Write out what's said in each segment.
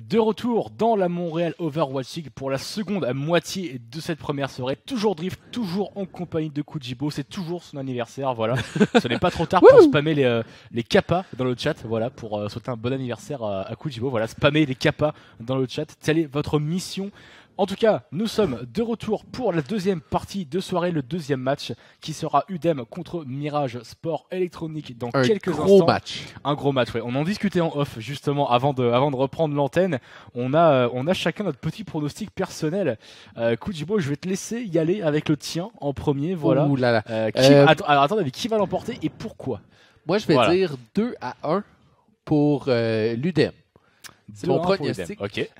De retour dans la Montréal Overwatch League pour la seconde moitié de cette première soirée. Toujours Drift, toujours en compagnie de Kujibo. C'est toujours son anniversaire, voilà. Ce n'est pas trop tard pour spammer les kappas dans le chat, voilà, pour souhaiter un bon anniversaire à Kujibo. Voilà, spammer les kappas dans le chat. Telle est votre mission. En tout cas, nous sommes de retour pour la deuxième partie de soirée, le deuxième match qui sera UDEM contre Mirage Sport Électronique dans quelques instants. Un gros match, ouais. On en discutait en off justement avant de reprendre l'antenne. On a chacun notre petit pronostic personnel. Kujibo, je vais te laisser y aller avec le tien en premier, voilà. Ouh là là. Alors attendez, qui va l'emporter et pourquoi? Moi, je vais dire 2-1 pour l'UDEM. C'est mon pronostic. Ok.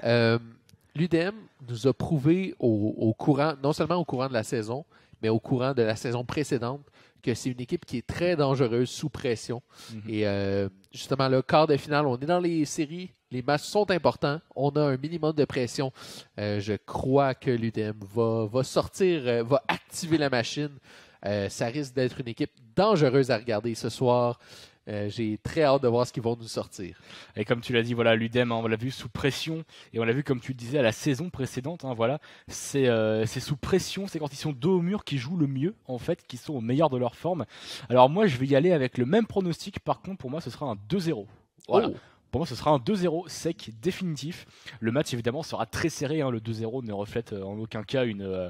L'UDEM nous a prouvé au courant, non seulement au courant de la saison, mais au courant de la saison précédente, que c'est une équipe qui est très dangereuse sous pression. Et justement, le quart de finale, on est dans les séries, les matchs sont importants, on a un minimum de pression. Je crois que l'UDEM va sortir, va activer la machine. Ça risque d'être une équipe dangereuse à regarder ce soir. J'ai très hâte de voir ce qu'ils vont nous sortir. Et comme tu l'as dit, voilà, l'UDEM, on l'a vu sous pression, et on l'a vu comme tu le disais à la saison précédente, voilà, c'est sous pression, c'est quand ils sont dos au mur qu'ils jouent le mieux, en fait, qu'ils sont au meilleur de leur forme. Alors moi, je vais y aller avec le même pronostic, par contre, pour moi, ce sera un 2-0. Voilà. Pour moi, ce sera un 2-0 sec définitif. Le match, évidemment, sera très serré. Le 2-0 ne reflète en aucun cas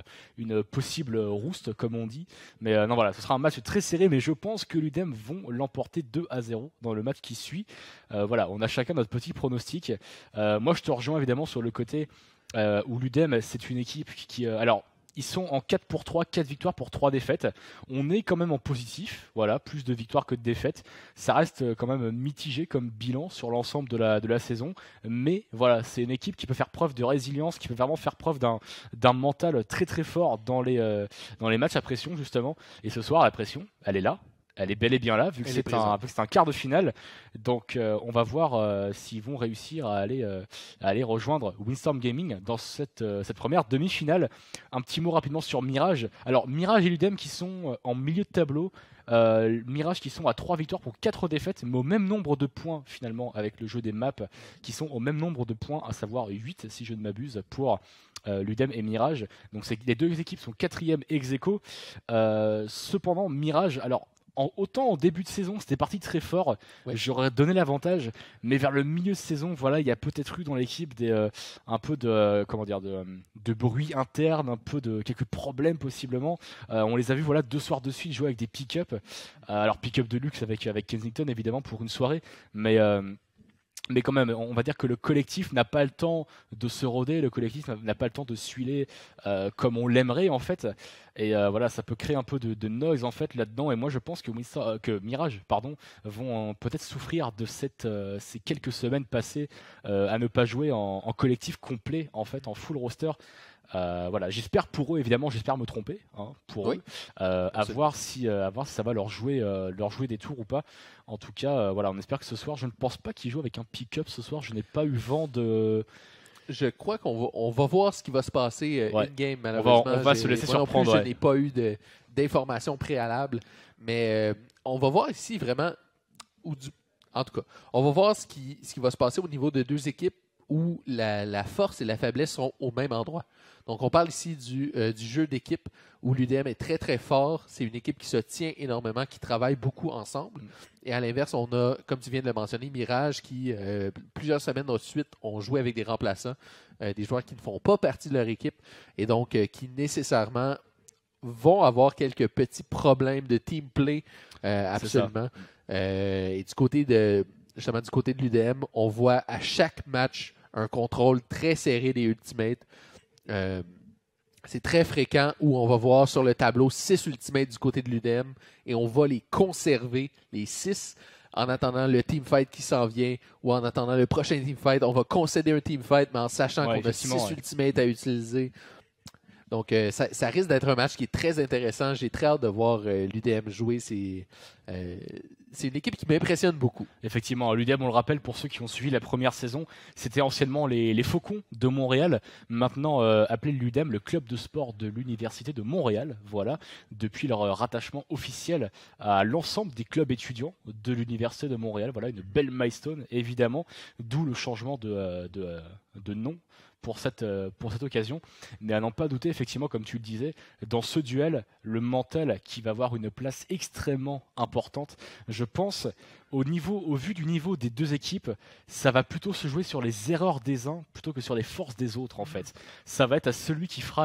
une possible rouste, comme on dit. Mais non, voilà, ce sera un match très serré. Mais je pense que l'UDEM vont l'emporter 2-0 dans le match qui suit. Voilà, on a chacun notre petit pronostic. Moi, je te rejoins évidemment sur le côté où l'UDEM, c'est une équipe qui... alors, ils sont en 4-3, 4 victoires pour 3 défaites. On est quand même en positif, voilà, plus de victoires que de défaites. Ça reste quand même mitigé comme bilan sur l'ensemble de la saison. Mais voilà, c'est une équipe qui peut faire preuve de résilience, qui peut vraiment faire preuve d'un mental très très fort dans les matchs à pression justement. Et ce soir, la pression, elle est là. Elle est bel et bien là, vu que c'est un quart de finale. Donc, on va voir s'ils vont réussir à aller rejoindre Windstorm Gaming dans cette première demi-finale. Un petit mot rapidement sur Mirage. Alors, Mirage et l'UDEM qui sont en milieu de tableau. Mirage qui sont à 3 victoires pour 4 défaites, mais au même nombre de points finalement avec le jeu des maps, qui sont au même nombre de points, à savoir 8 si je ne m'abuse, pour l'UDEM et Mirage. Donc, les deux équipes sont 4e ex aequo. Cependant, Mirage, alors, autant en début de saison c'était parti très fort, j'aurais donné l'avantage, mais vers le milieu de saison, voilà, il y a peut-être eu dans l'équipe un peu de bruit interne, un peu de quelques problèmes possiblement. On les a vus, voilà, 2 soirs de suite jouer avec des pick-up, alors pick-up de luxe avec Kensington évidemment pour une soirée, mais quand même, on va dire que le collectif n'a pas le temps de se roder, le collectif n'a pas le temps de suiler comme on l'aimerait en fait. Et voilà, ça peut créer un peu de noise en fait là-dedans. Et moi, je pense que Mirage, vont peut-être souffrir de ces quelques semaines passées à ne pas jouer en collectif complet en fait, en full roster. Voilà, j'espère pour eux, évidemment, j'espère me tromper pour eux, à voir si ça va leur jouer des tours ou pas. En tout cas, voilà, on espère que ce soir, je ne pense pas qu'ils jouent avec un pick-up ce soir. Je n'ai pas eu vent de. Je crois qu'on va voir ce qui va se passer in-game, malheureusement. On va se laisser surprendre. Je n'ai pas eu d'informations préalables, mais on va voir ici vraiment, en tout cas, on va voir ce qui va se passer au niveau de deux équipes où la force et la faiblesse sont au même endroit. Donc, on parle ici du jeu d'équipe où l'UDM est très, très fort. C'est une équipe qui se tient énormément, qui travaille beaucoup ensemble. Et à l'inverse, on a, comme tu viens de le mentionner, Mirage qui, plusieurs semaines de suite, ont joué avec des remplaçants, des joueurs qui ne font pas partie de leur équipe et donc qui nécessairement vont avoir quelques petits problèmes de team play, absolument. Et du côté de l'UDM, on voit à chaque match un contrôle très serré des ultimates. C'est très fréquent où on va voir sur le tableau 6 ultimates du côté de l'UDM et on va les conserver, les 6, en attendant le teamfight qui s'en vient ou en attendant le prochain teamfight. On va concéder un teamfight, mais en sachant qu'on a 6 ultimates à utiliser. Donc, ça risque d'être un match qui est très intéressant. J'ai très hâte de voir l'UDM jouer c'est une équipe qui m'impressionne beaucoup. Effectivement, l'UDM, on le rappelle, pour ceux qui ont suivi la première saison, c'était anciennement les Faucons de Montréal, maintenant appelé l'UDM, le club de sport de l'Université de Montréal, voilà, depuis leur rattachement officiel à l'ensemble des clubs étudiants de l'Université de Montréal. Voilà, une belle milestone, évidemment, d'où le changement de nom pour cette occasion. Mais à n'en pas douter, effectivement, comme tu le disais, dans ce duel, le mental qui va avoir une place extrêmement importante. Je pense, au vu du niveau des deux équipes, ça va plutôt se jouer sur les erreurs des uns plutôt que sur les forces des autres, en fait. Ça va être à celui qui fera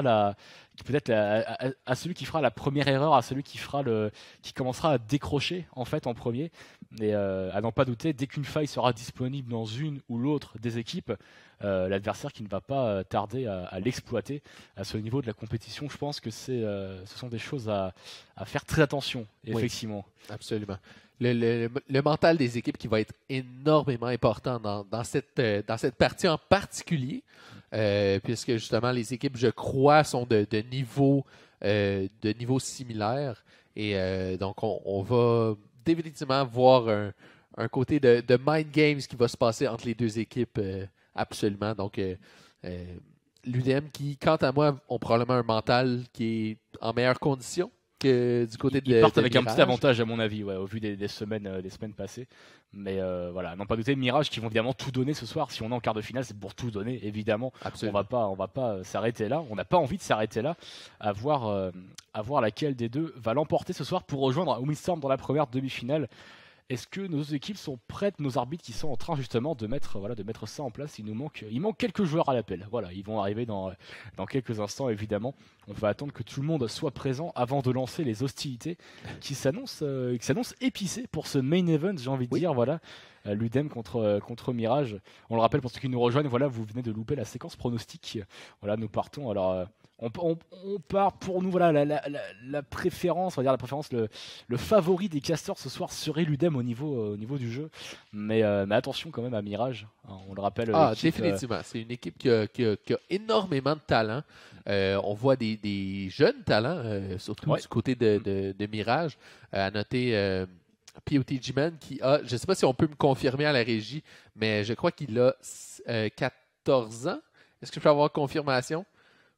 à celui qui fera la première erreur, à celui qui commencera à décrocher en fait en premier. Et à n'en pas douter, dès qu'une faille sera disponible dans une ou l'autre des équipes, l'adversaire qui ne va pas tarder à l'exploiter. À ce niveau de la compétition, je pense que ce sont des choses à faire très attention, effectivement. Oui, absolument. Le mental des équipes qui va être énormément important dans cette partie en particulier, puisque justement les équipes, je crois, sont de niveau similaire. Et donc, on va définitivement voir un côté de mind games qui va se passer entre les deux équipes, absolument. Donc, l'UDM qui, quant à moi, ont probablement un mental qui est en meilleure condition que du côté Ils partent avec Mirage. Un petit avantage, à mon avis, au vu des semaines passées. Mais voilà, n'en pas douter, Mirage qui vont évidemment tout donner ce soir. Si on est en quart de finale, c'est pour tout donner, évidemment. Absolument. On va pas s'arrêter là. On n'a pas envie de s'arrêter là. À voir laquelle des deux va l'emporter ce soir pour rejoindre Windstorm dans la première demi-finale. Est-ce que nos équipes sont prêtes, nos arbitres qui sont en train justement de mettre ça en place? Il manque quelques joueurs à l'appel. Voilà, ils vont arriver dans quelques instants évidemment. On va attendre que tout le monde soit présent avant de lancer les hostilités qui s'annoncent épicées pour ce main event, j'ai envie de dire. Voilà, l'UDM contre Mirage. On le rappelle pour ceux qui nous rejoignent. Voilà, vous venez de louper la séquence pronostic. Voilà, nous partons. Alors. On part pour nous, voilà, la préférence, on va dire la préférence, le favori des casters ce soir serait l'UDM au niveau du jeu. Mais attention quand même à Mirage, hein, on le rappelle. Définitivement, c'est une équipe qui a énormément de talent. On voit des jeunes talents, surtout du côté de Mirage. À noter POTG-Man qui a, je ne sais pas si on peut me confirmer à la régie, mais je crois qu'il a 14 ans. Est-ce que je peux avoir confirmation?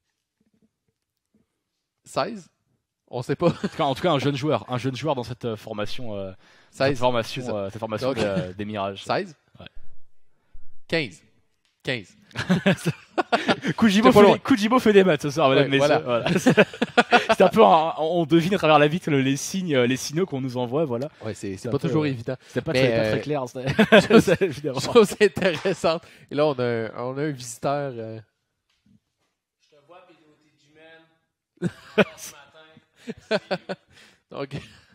16? On ne sait pas. En tout cas, un jeune joueur dans cette formation, cette formation des Mirages. 16? Ouais. 15. Kujibo fait des maths ce soir, mesdames, messieurs. Voilà. C'est un peu, on devine à travers la vitre les signaux qu'on nous envoie, voilà. Ouais, c'est pas toujours évident. C'est pas très clair. Chose intéressante. Et là, on a un visiteur. Je te vois, PDOT Donc,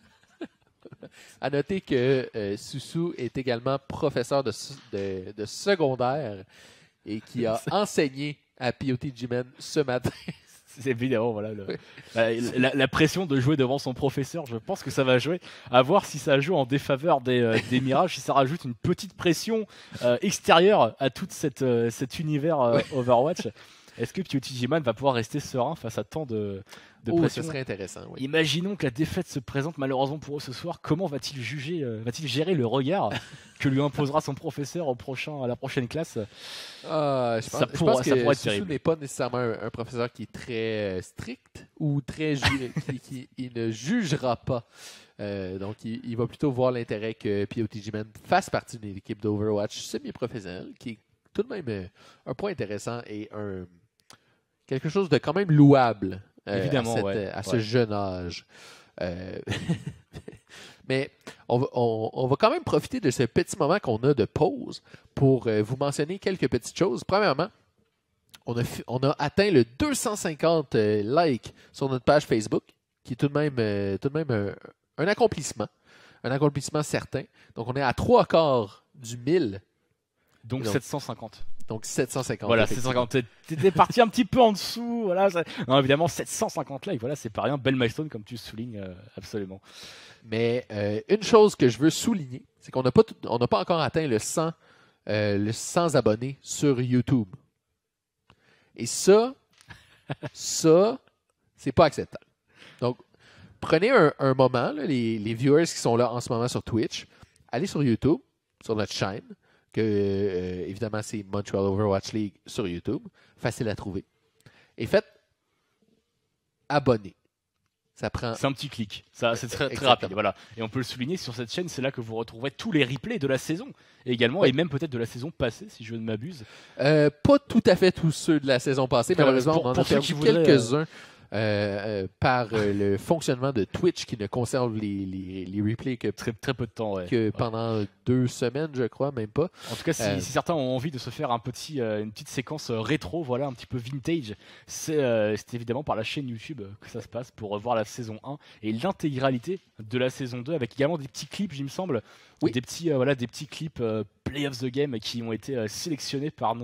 à noter que Susu est également professeur de secondaire et qui a enseigné à POTG-Man ce matin. C'est évidemment, voilà, la pression de jouer devant son professeur, je pense que ça va jouer. À voir si ça joue en défaveur des Mirages, si ça rajoute une petite pression extérieure à tout cet univers Overwatch. Est-ce que POTG-Man va pouvoir rester serein face à tant de pression? Ce serait intéressant. Oui. Imaginons que la défaite se présente malheureusement pour eux ce soir. Comment va-t-il gérer le regard que lui imposera son professeur à la prochaine classe? Je pense que Susu Susu n'est pas nécessairement un professeur qui est très strict ou très qui ne jugera pas. Donc, il va plutôt voir l'intérêt que POTG-Man fasse partie d'une équipe d'Overwatch semi-professionnelle, qui est tout de même un point intéressant et quelque chose de quand même louable. Évidemment, à ce jeune âge. Mais on va quand même profiter de ce petit moment qu'on a de pause pour vous mentionner quelques petites choses. Premièrement, on a atteint le 250 likes sur notre page Facebook, qui est tout de même un accomplissement certain. Donc, on est à 3/4 du 1000. Donc 750. Donc 750. Voilà, 750. T'étais parti un petit peu en dessous. Voilà. Non, évidemment, 750 likes. Voilà, c'est pas rien. Belle milestone, comme tu soulignes, absolument. Mais une chose que je veux souligner, c'est qu'on n'a pas encore atteint le 100 abonnés sur YouTube. Et ça, c'est pas acceptable. Donc, prenez un moment, là, les viewers qui sont là en ce moment sur Twitch, allez sur YouTube, sur notre chaîne, que évidemment c'est Montreal Overwatch League sur YouTube, facile à trouver. Et faites abonner. Ça prend. C'est un petit clic, ça c'est très Exactement. rapide, voilà. Et on peut le souligner sur cette chaîne, c'est là que vous retrouverez tous les replays de la saison également, Oui. et même peut-être de la saison passée, si je ne m'abuse. Pas tout à fait tous ceux de la saison passée, malheureusement, Pour- on en pour a ceux perdu qui voudraient, quelques-uns par le fonctionnement de Twitch qui ne conserve les replays que, Très, très peu de temps, ouais. que Ouais. pendant 2 semaines, je crois, même pas. En tout cas, si, Euh, si certains ont envie de se faire une petite séquence rétro, voilà, un petit peu vintage, c'est évidemment par la chaîne YouTube que ça se passe pour revoir la saison 1 et l'intégralité de la saison 2 avec également des petits clips, il me semble, Oui. des petits clips Play of the Game qui ont été sélectionnés par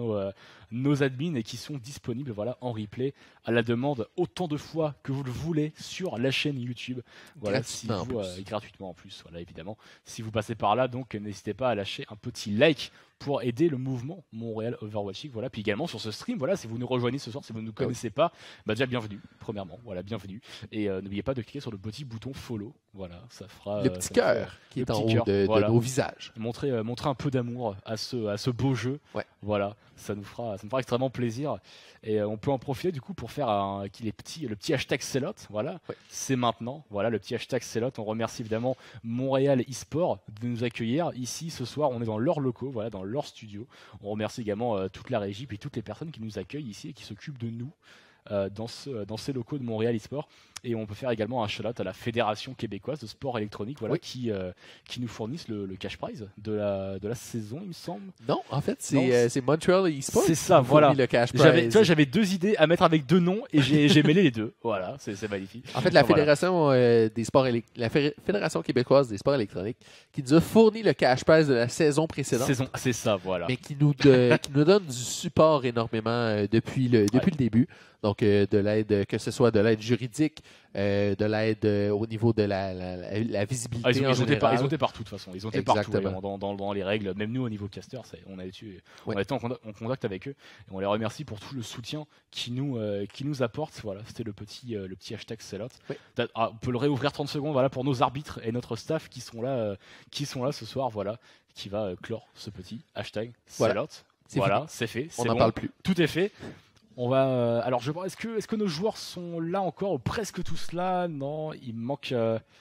nos admins et qui sont disponibles voilà, en replay à la demande autant de fois que vous le voulez sur la chaîne YouTube. Voilà, Gratuitement en plus. gratuitement en plus, voilà, évidemment. Si vous passez par là, donc n'hésitez pas à lâcher un petit like pour aider le mouvement Montréal Overwatch League. Voilà. Puis également sur ce stream, voilà, si vous nous rejoignez ce soir, si vous ne nous connaissez pas, bah déjà bienvenue, premièrement, voilà, bienvenue. Et n'oubliez pas de cliquer sur le petit bouton follow, voilà, ça fera le petit ça fera- cœur qui le est en petit haut cœur, de voilà. nos visages. montrer un peu d'amour à ce beau jeu. Ouais. Voilà, ça nous fera extrêmement plaisir. Et on peut en profiter du coup pour faire le petit hashtag Selot. Voilà, Ouais. c'est maintenant. Voilà, le petit hashtag Selot. On remercie évidemment Montréal eSport de nous accueillir ici ce soir. On est dans leurs locaux, voilà, dans leur studio. On remercie également toute la régie puis toutes les personnes qui nous accueillent ici et qui s'occupent de nous. Dans ces locaux de Montréal eSport. Et on peut faire également un shout-out à la Fédération québécoise de sport électronique voilà, Oui. qui nous fournissent le cash prize de la saison, il me semble. Non, en fait, Non, c'est Montreal eSports c'est ça, qui nous voilà. fournit le cash J'avais, prize. tu vois, j'avais deux idées à mettre avec deux noms et j'ai mêlé les deux. Voilà, c'est magnifique. En fait, la Voilà. Fédération des sports Fédération québécoise des sports électroniques qui nous a fourni le cash prize de la saison précédente, C'est ça, voilà. mais qui nous donne du support énormément depuis le début. Donc, de l'aide, que ce soit de l'aide juridique, de l'aide au niveau de la visibilité Ils en ont été général. partout de toute façon. Ils ont été partout Exactement. vraiment, dans les règles. Même nous au niveau caster, on a été en contact avec eux et on les remercie pour tout le soutien qui nous apportent. Voilà, c'était le petit hashtag Selot. Oui. On peut le réouvrir 30 secondes voilà, pour nos arbitres et notre staff qui sont là ce soir. Voilà, qui va clore ce petit hashtag Voilà. Selot. C'est Voilà, c'est fait. On c'est n'en bon. parle plus. Tout est fait. On va. Alors, je vois. Est-ce que nos joueurs sont là encore ou presque tous là? Non, il manque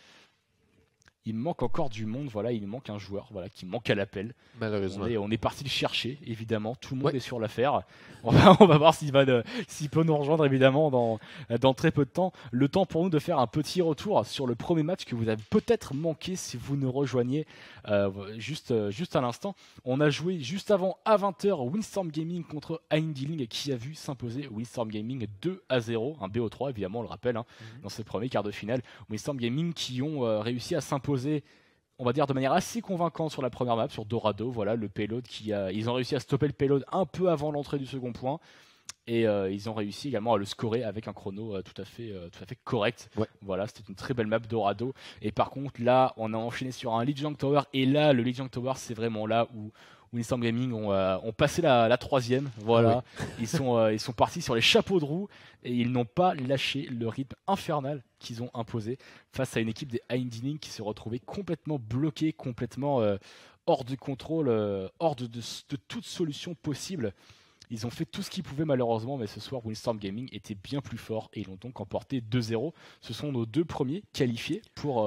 encore du monde. Voilà, il manque un joueur. Voilà, qui manque à l'appel. Malheureusement. On est parti le chercher, évidemment. Tout le monde Ouais. est sur l'affaire. On va voir s'il peut nous rejoindre, évidemment, dans très peu de temps. Le temps pour nous de faire un petit retour sur le premier match que vous avez peut-être manqué si vous nous rejoignez juste à l'instant. On a joué juste avant, à 20h, Windstorm Gaming contre Eindling qui a vu s'imposer Windstorm Gaming 2-0. Un BO3, évidemment, on le rappelle, dans ce premier quart de finale. Windstorm Gaming qui ont réussi à s'imposer, on va dire de manière assez convaincante sur la première map, sur Dorado. Voilà, le payload ils ont réussi à stopper le payload un peu avant l'entrée du second point. Et ils ont réussi également à le scorer avec un chrono tout à fait correct. Ouais. Voilà, c'était une très belle map Dorado. Et par contre, là, on a enchaîné sur un Lijiang Tower. Et là, le Lijiang Tower, c'est vraiment là où Windstorm Gaming ont passé la troisième. Voilà, ils sont partis sur les chapeaux de roue et ils n'ont pas lâché le rythme infernal qu'ils ont imposé face à une équipe des Eindling qui s'est retrouvée complètement bloquée, complètement hors de contrôle, hors de toute solution possible. Ils ont fait tout ce qu'ils pouvaient malheureusement, mais ce soir Windstorm Gaming était bien plus fort et ils l'ont donc emporté 2-0. Ce sont nos deux premiers qualifiés pour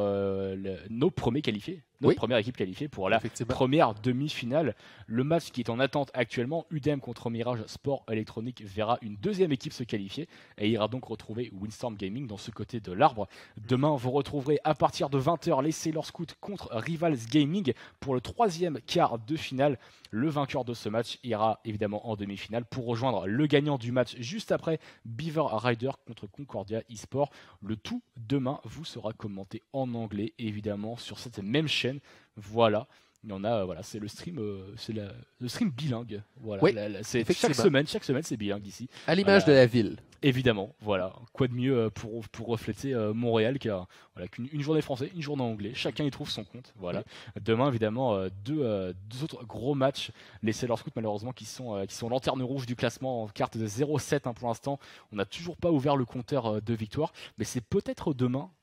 notre première équipe qualifiée pour la Effectivement. première demi-finale. Le match qui est en attente actuellement, UDEM contre Mirage Sport Électronique, verra une deuxième équipe se qualifier et ira donc retrouver Windstorm Gaming dans ce côté de l'arbre. Demain, vous retrouverez à partir de 20h les Sailor Scouts contre Rivals Gaming pour le troisième quart de finale. Le vainqueur de ce match ira évidemment en demi-finale pour rejoindre le gagnant du match juste après, Beaver Rider contre Concordia eSport. Le tout demain vous sera commenté en anglais évidemment sur cette même chaîne. Voilà. Il y en a, voilà, c'est le stream bilingue. Voilà, Oui, c'est effectivement. chaque semaine c'est bilingue ici. À l'image de la ville. Évidemment, voilà. Quoi de mieux pour refléter Montréal qu'une journée français, une journée anglais. Chacun y trouve son compte. Voilà. Demain, évidemment, deux autres gros matchs. Les Sailor Scouts, malheureusement, qui sont lanterne rouge du classement en carte de 0-7 pour l'instant. On n'a toujours pas ouvert le compteur de victoire, mais c'est peut-être demain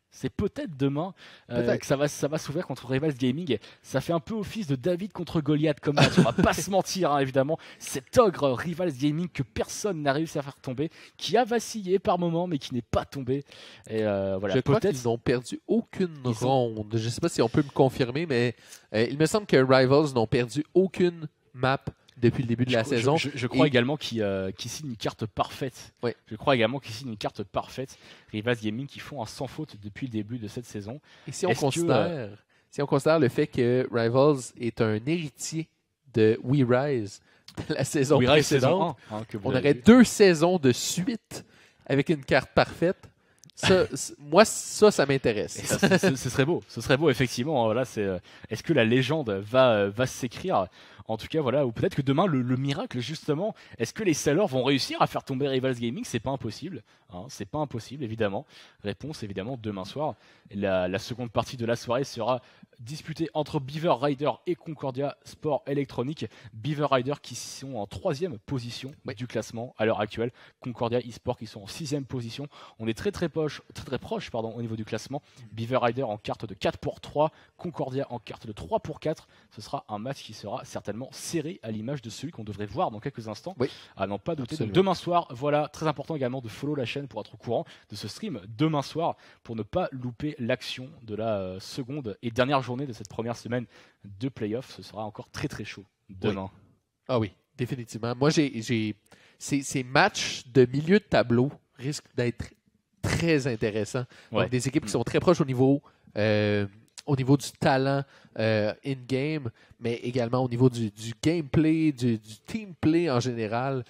C'est peut-être demain Peut-être. que ça va s'ouvrir contre Rivals Gaming. Ça fait un peu office de David contre Goliath comme match. On va pas se mentir, hein, évidemment. Cet ogre Rivals Gaming que personne n'a réussi à faire tomber, qui a vacillé par moment, mais qui n'est pas tombé. Et voilà, Je crois peut-être. qu'ils n'ont perdu aucune Ils ronde. Je ne sais pas si on peut me confirmer, mais il me semble que Rivals n'ont perdu aucune map depuis le début de la saison. Je crois Et- également qu'ils signent une carte parfaite. Ouais. Je crois également qu'ils signent une carte parfaite. Rivals Gaming qui font un sans faute depuis le début de cette saison. Et si on Est-ce que, considère le fait que Rivals est un héritier de We Rise de la saison We Rise précédente, saison 1, hein, que vous on avez aurait vu. 2 saisons de suite avec une carte parfaite. Moi, ça m'intéresse. Et ce serait beau. Ce serait beau, effectivement. Voilà, est-ce que la légende va s'écrire? En tout cas, voilà. Ou peut-être que demain, le miracle, justement, est-ce que les sellers vont réussir à faire tomber Rivals Gaming? C'est pas impossible. Hein, c'est pas impossible, évidemment. Réponse, évidemment, demain soir. La seconde partie de la soirée sera disputée entre Beaver Rider et Concordia Sport Électronique. Beaver Rider qui sont en 3e position du classement à l'heure actuelle. Concordia eSport qui sont en 6e position. On est très proche au niveau du classement. Beaver Rider en carte de 4 pour 3, Concordia en carte de 3 pour 4. Ce sera un match qui sera certainement serré à l'image de celui qu'on devrait voir dans quelques instants. Oui. À n'en pas douter. Donc Absolument. demain soir, voilà, très important également de follow la chaîne pour être au courant de ce stream demain soir pour ne pas louper l'action de la seconde et dernière journée de cette première semaine de playoff. Ce sera encore très chaud demain. Ah oui, définitivement. Moi, ces matchs de milieu de tableau risquent d'être très intéressants. Ouais. Donc, des équipes qui sont très proches au niveau du talent in-game, mais également au niveau du gameplay, du team play en général.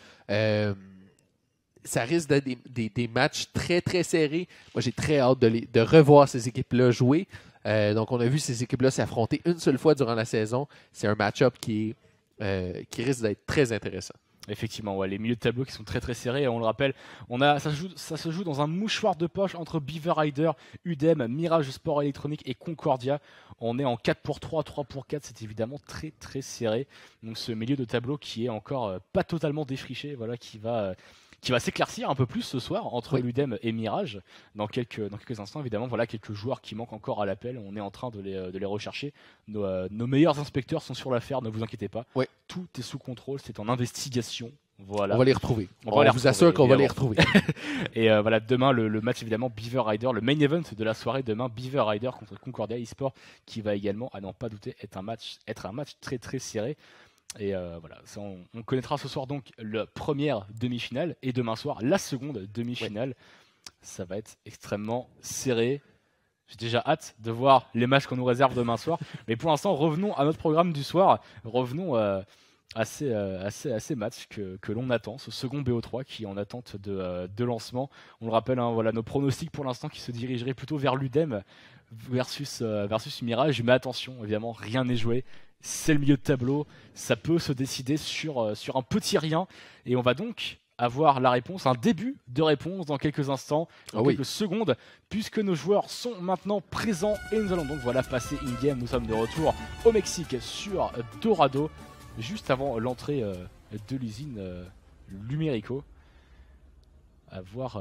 Ça risque d'être des matchs très serrés. Moi, j'ai très hâte de revoir ces équipes-là jouer. Donc, on a vu ces équipes-là s'affronter une seule fois durant la saison. C'est un match-up qui risque d'être très intéressant. Effectivement, ouais, les milieux de tableau qui sont très serrés. On le rappelle, ça se joue dans un mouchoir de poche entre Beaver Rider, UDEM, Mirage Sport Électronique et Concordia. On est en 4 pour 3, 3 pour 4. C'est évidemment très serré. Donc ce milieu de tableau qui est encore pas totalement défriché, voilà, qui va s'éclaircir un peu plus ce soir entre l'UDEM et Mirage. Dans quelques instants, évidemment, voilà quelques joueurs qui manquent encore à l'appel. On est en train de les rechercher. Nos meilleurs inspecteurs sont sur l'affaire, ne vous inquiétez pas. Ouais. Tout est sous contrôle, c'est en investigation. Voilà. On va les retrouver. On va les vous retrouver, assure qu'on va les évidemment. retrouver. Et voilà, demain, le match évidemment Beaver Rider, le main event de la soirée demain, Beaver Rider contre Concordia eSport, qui va également, à n'en pas douter, être un match très serré. Et voilà, ça, on connaîtra ce soir donc la première demi-finale et demain soir la seconde demi-finale. Ça va être extrêmement serré. J'ai déjà hâte de voir les matchs qu'on nous réserve demain soir. Mais pour l'instant, revenons à notre programme du soir. Revenons à ces matchs que l'on attend. Ce second BO3 qui est en attente de lancement. On le rappelle, hein, voilà, nos pronostics pour l'instant qui se dirigeraient plutôt vers l'UDEM versus Mirage. Mais attention, évidemment, rien n'est joué. C'est le milieu de tableau, ça peut se décider sur un petit rien, et on va donc avoir la réponse, un début de réponse dans quelques instants, dans quelques secondes, puisque nos joueurs sont maintenant présents, et nous allons donc passer in-game. Nous sommes de retour au Mexique sur Dorado, juste avant l'entrée de l'usine Lumérico, à voir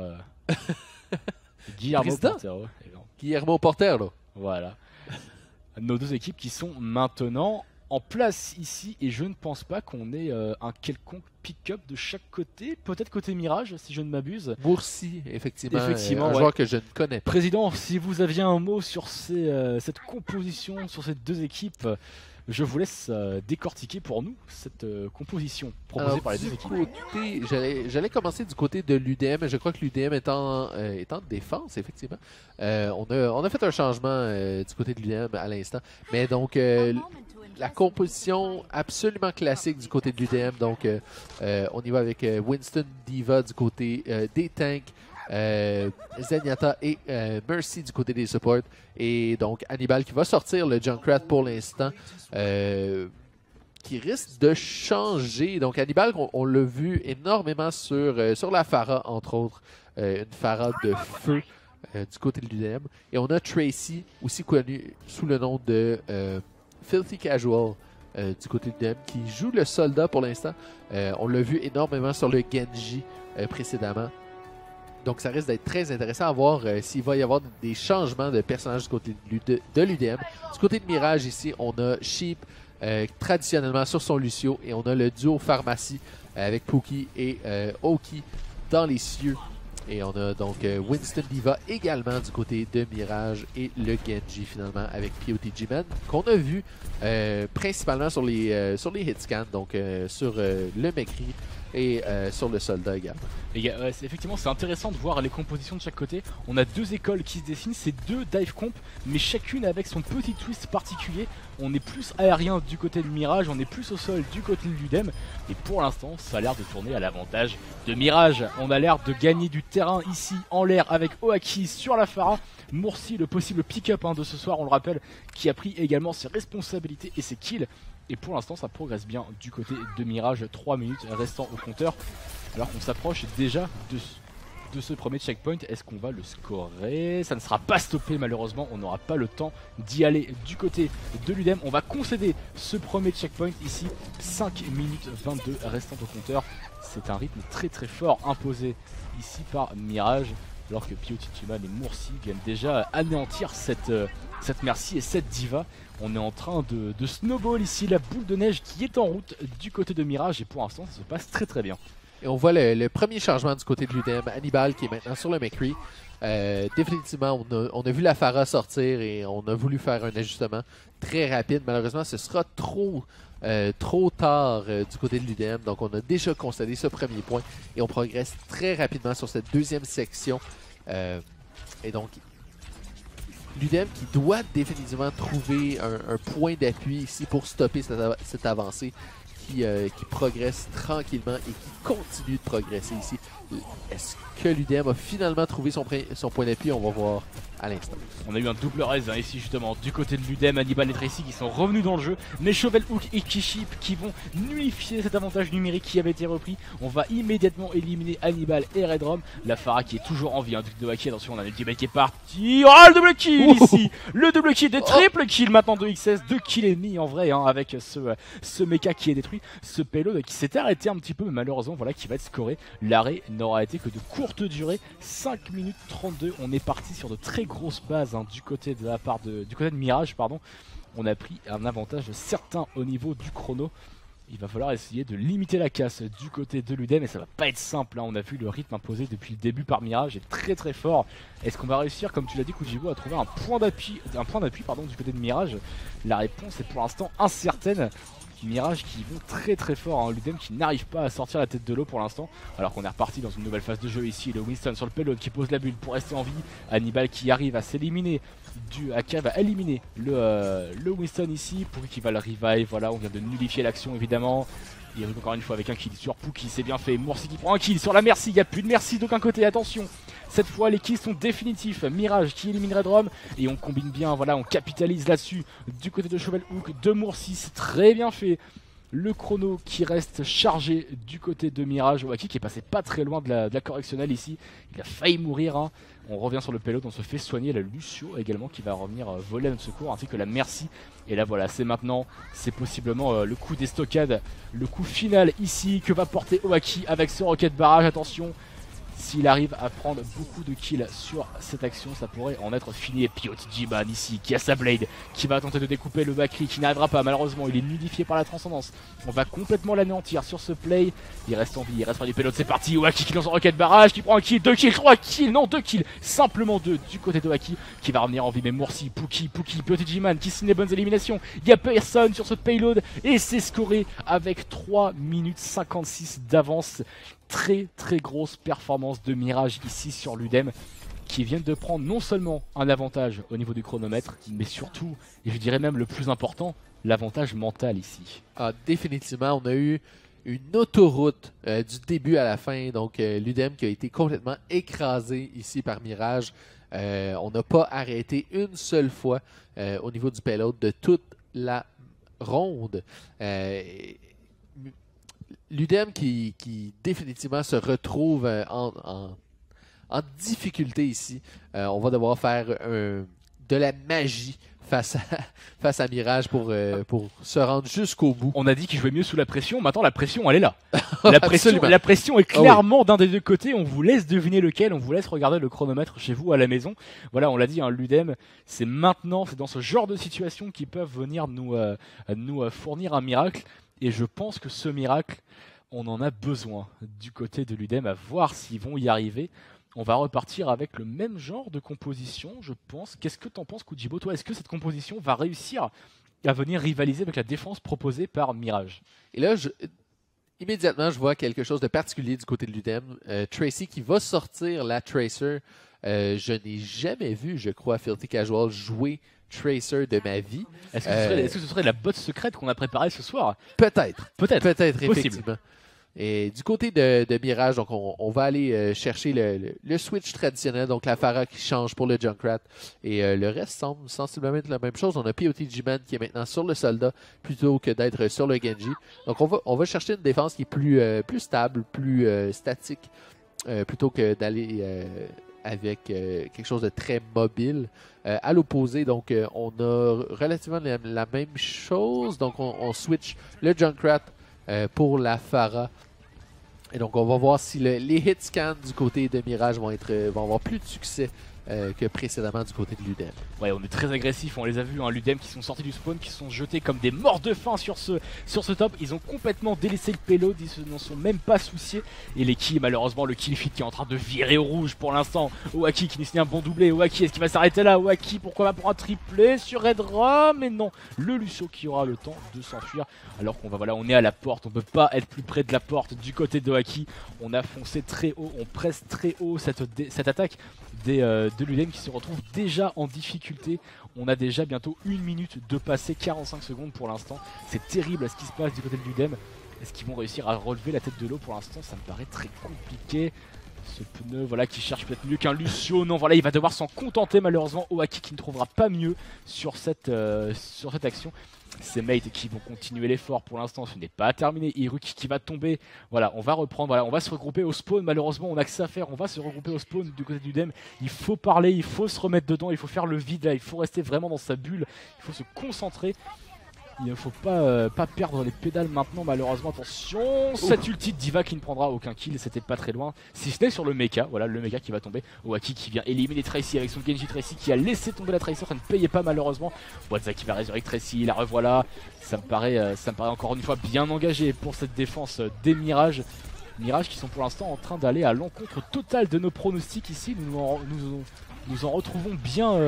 Guillermo Portero. Guillermo Portero. Voilà. Nos deux équipes qui sont maintenant en place ici, et je ne pense pas qu'on ait un quelconque pick-up de chaque côté. Peut-être côté Mirage, si je ne m'abuse. Boursi, effectivement, un ouais. joueur que je ne connais pas. Président, si vous aviez un mot sur cette composition, sur ces deux équipes, je vous laisse décortiquer pour nous cette composition proposée par les deux équipes. J'allais commencer du côté de l'UDM. Je crois que l'UDM est en défense, effectivement. On a fait un changement du côté de l'UDM à l'instant. Mais donc, la composition absolument classique du côté de l'UDM. Donc, on y va avec Winston Diva du côté des tanks. Zenyatta et Mercy du côté des supports, et donc Hannibal qui va sortir le Junkrat pour l'instant, qui risque de changer. Donc Hannibal, on l'a vu énormément sur la Pharah, entre autres, une Pharah de feu du côté de l'UDM, et on a Tracy, aussi connu sous le nom de Filthy Casual du côté de l'UDM, qui joue le soldat pour l'instant. On l'a vu énormément sur le Genji précédemment. Donc, ça risque d'être très intéressant à voir s'il va y avoir des changements de personnages du côté de l'UDM. Du côté de Mirage, ici, on a Sheep traditionnellement sur son Lucio et on a le duo Pharmacie avec Pookie et Oki dans les cieux. Et on a donc Winston Diva également du côté de Mirage et le Genji finalement avec POTG Man qu'on a vu principalement sur les hitscans, donc sur le Mekri et sur le soldat également. Et effectivement, c'est intéressant de voir les compositions de chaque côté. On a deux écoles qui se dessinent, c'est deux dive comp, mais chacune avec son petit twist particulier. On est plus aérien du côté de Mirage, on est plus au sol du côté de l'UDEM. Et pour l'instant, ça a l'air de tourner à l'avantage de Mirage. On a l'air de gagner du terrain ici en l'air avec Oaki sur la Pharah. Moursi, le possible pick-up de ce soir, on le rappelle, qui a pris également ses responsabilités et ses kills. Et pour l'instant, ça progresse bien du côté de Mirage. 3 minutes restant au compteur. Alors qu'on s'approche déjà de ce premier checkpoint. Est-ce qu'on va le scorer? Ça ne sera pas stoppé malheureusement. On n'aura pas le temps d'y aller du côté de l'UDEM. On va concéder ce premier checkpoint ici. 5 minutes 22 restant au compteur. C'est un rythme très très fort imposé ici par Mirage. Alors que POTG Man et Moursi viennent déjà anéantir cette Mercy et cette Diva. On est en train de snowball ici, la boule de neige qui est en route du côté de Mirage. Et pour l'instant, ça se passe très très bien. Et on voit le premier changement du côté de l'UDM. Hannibal qui est maintenant sur le McCree. Définitivement, on a vu la Pharah sortir et on a voulu faire un ajustement très rapide. Malheureusement, ce sera trop tard du côté de l'UDM. Donc, on a déjà constaté ce premier point et on progresse très rapidement sur cette deuxième section. Et donc, l'UDM qui doit définitivement trouver un point d'appui ici pour stopper cette avancée qui progresse tranquillement et qui continue de progresser ici. Est-ce que l'UDM a finalement trouvé son point d'appui? On va voir à l'instant. On a eu un double raise ici justement du côté de l'UDM. Hannibal et Tracy qui sont revenus dans le jeu, mais Shovel Hook et Kiship qui vont nullifier cet avantage numérique qui avait été repris. On va immédiatement éliminer Hannibal et Redrum. La Pharah qui est toujours en vie, un truc de Waki. Attention, on a un ultimate qui est parti. Oh, le double kill ici. Le double kill, des triple kills maintenant de XS, 2 kills et demi en vrai avec ce mecha qui est détruit, ce payload qui s'était arrêté un petit peu, mais malheureusement voilà qui va être scoré. L'arrêt n'aura été que de courte durée, 5 minutes 32. On est parti sur de très grosses bases du côté de Mirage, pardon. On a pris un avantage certain au niveau du chrono. Il va falloir essayer de limiter la casse du côté de l'UDEM et ça va pas être simple. On a vu le rythme imposé depuis le début par Mirage est très très fort. Est-ce qu'on va réussir, comme tu l'as dit Kujibo, à trouver un point d'appui du côté de Mirage? La réponse est pour l'instant incertaine. Mirage qui vont très très fort, l'UDEM qui n'arrive pas à sortir la tête de l'eau pour l'instant, alors qu'on est reparti dans une nouvelle phase de jeu ici. Le Winston sur le payload qui pose la bulle pour rester en vie. Hannibal qui arrive à s'éliminer qui va éliminer le Winston ici pour qu'il va le revive. Voilà, on vient de nullifier l'action évidemment. Il arrive encore une fois avec un kill sur Pookie, c'est bien fait. Moursi qui prend un kill sur la Mercy, il n'y a plus de Mercy d'aucun côté, attention. Cette fois les kills sont définitifs. Mirage qui élimine Redrum et on combine bien, voilà, on capitalise là-dessus. Du côté de Shovel Hook, de Moursi, c'est très bien fait. Le chrono qui reste chargé du côté de Mirage. Waki qui est passé pas très loin de la correctionnelle ici. Il a failli mourir. On revient sur le payload, on se fait soigner. La Lucio également qui va revenir voler à notre secours, ainsi que la Mercy. Et là voilà, c'est maintenant, c'est possiblement le coup des stockades, le coup final ici que va porter Owaki avec ce rocket barrage. Attention, s'il arrive à prendre beaucoup de kills sur cette action, ça pourrait en être fini. Et POTG Man ici, qui a sa blade, qui va tenter de découper le Bakri, qui n'arrivera pas, malheureusement, il est nullifié par la transcendance. On va complètement l'anéantir sur ce play. Il reste en vie, il reste pas du payload, c'est parti. Waki qui lance un rocket barrage, qui prend un kill, 2 kills, 3 kills, non 2 kills, simplement 2 du côté de Waki, qui va revenir en vie. Mais Moursi, Pookie, POTG Man qui signe les bonnes éliminations. Il n'y a personne sur ce payload et c'est scoré avec 3 minutes 56 d'avance. Très très grosse performance de Mirage ici sur l'UDEM qui viennent de prendre non seulement un avantage au niveau du chronomètre, mais surtout, et je dirais même le plus important, l'avantage mental ici. Ah, définitivement, on a eu une autoroute du début à la fin, donc l'UDEM qui a été complètement écrasé ici par Mirage. On n'a pas arrêté une seule fois au niveau du payload de toute la ronde. L'UDEM qui définitivement se retrouve en difficulté ici. On va devoir faire de la magie face à Mirage pour se rendre jusqu'au bout. On a dit qu'il jouait mieux sous la pression, maintenant la pression elle est là. La Absolument. pression est clairement d'un des deux côtés, on vous laisse deviner lequel, on vous laisse regarder le chronomètre chez vous à la maison. Voilà, on l'a dit, hein, l'UDEM, c'est maintenant, c'est dans ce genre de situation qu'ils peuvent venir nous fournir un miracle. Et je pense que ce miracle, on en a besoin du côté de l'UDEM, à voir s'ils vont y arriver. On va repartir avec le même genre de composition, je pense. Qu'est-ce que t'en penses, Kujibo? Toi, est-ce que cette composition va réussir à venir rivaliser avec la défense proposée par Mirage? Et là, immédiatement, je vois quelque chose de particulier du côté de l'UDEM. Tracy qui va sortir la Tracer. Je n'ai jamais vu, je crois, Filthy Casual jouer Tracer de ma vie. Est-ce que ce serait la botte secrète qu'on a préparée ce soir? Peut-être. Peut-être. Peut-être, Possible. effectivement. Et du côté de Mirage, donc on va aller chercher le switch traditionnel, donc la Pharah qui change pour le Junkrat. Et le reste semble sensiblement être la même chose. On a POTG-Man qui est maintenant sur le soldat plutôt que d'être sur le Genji. Donc on va chercher une défense qui est plus stable, plus statique, plutôt que d'aller avec quelque chose de très mobile. À l'opposé, donc on a relativement la même chose. Donc on switch le Junkrat pour la Pharah. Et donc on va voir si les hit scans du côté de Mirage vont avoir plus de succès que précédemment du côté de l'UDEM. Ouais, on est très agressif, on les a vus, hein, l'UDEM qui sont sortis du spawn, qui sont jetés comme des morts de faim sur ce top. Ils ont complètement délaissé le payload, ils n'en sont même pas souciés. Et les kills, malheureusement, le kill feed qui est en train de virer au rouge pour l'instant. Oaki qui nous signe un bon doublé. Oaki, est-ce qu'il va s'arrêter là? Oaki, pourquoi pas pour un triplé sur Redra? Mais non, le Lucio qui aura le temps de s'enfuir. Alors qu'on va, voilà, on est à la porte, on peut pas être plus près de la porte du côté de Oaki. On a foncé très haut, on presse très haut cette attaque de l'UDEM qui se retrouve déjà en difficulté. On a déjà bientôt 1 minute de passé, 45 secondes pour l'instant. C'est terrible ce qui se passe du côté de l'UDEM. Est-ce qu'ils vont réussir à relever la tête de l'eau? Pour l'instant, ça me paraît très compliqué. Ce pneu, voilà, qui cherche peut-être mieux qu'un Lucio. Non, voilà, il va devoir s'en contenter malheureusement. Oaki qui ne trouvera pas mieux sur cette action. C'est Mate qui vont continuer l'effort pour l'instant, ce n'est pas terminé. Hiruk qui va tomber. Voilà, on va reprendre, voilà, on va se regrouper au spawn. Malheureusement, on a que ça à faire. On va se regrouper au spawn du côté du DEM. Il faut parler, il faut se remettre dedans, il faut faire le vide là, il faut rester vraiment dans sa bulle, il faut se concentrer. Il ne faut pas perdre les pédales maintenant, malheureusement. Attention, cette ulti de Diva qui ne prendra aucun kill, c'était pas très loin. Si ce n'est sur le mecha, voilà, le mecha qui va tomber. Oaki qui vient éliminer Tracy avec son Genji Tracy qui a laissé tomber la Tracer, ça ne payait pas malheureusement. Wadza qui va résurrecter Tracy, la revoilà. Ça me paraît encore une fois bien engagé pour cette défense des Mirages. Mirages qui sont pour l'instant en train d'aller à l'encontre totale de nos pronostics ici. Nous en retrouvons bien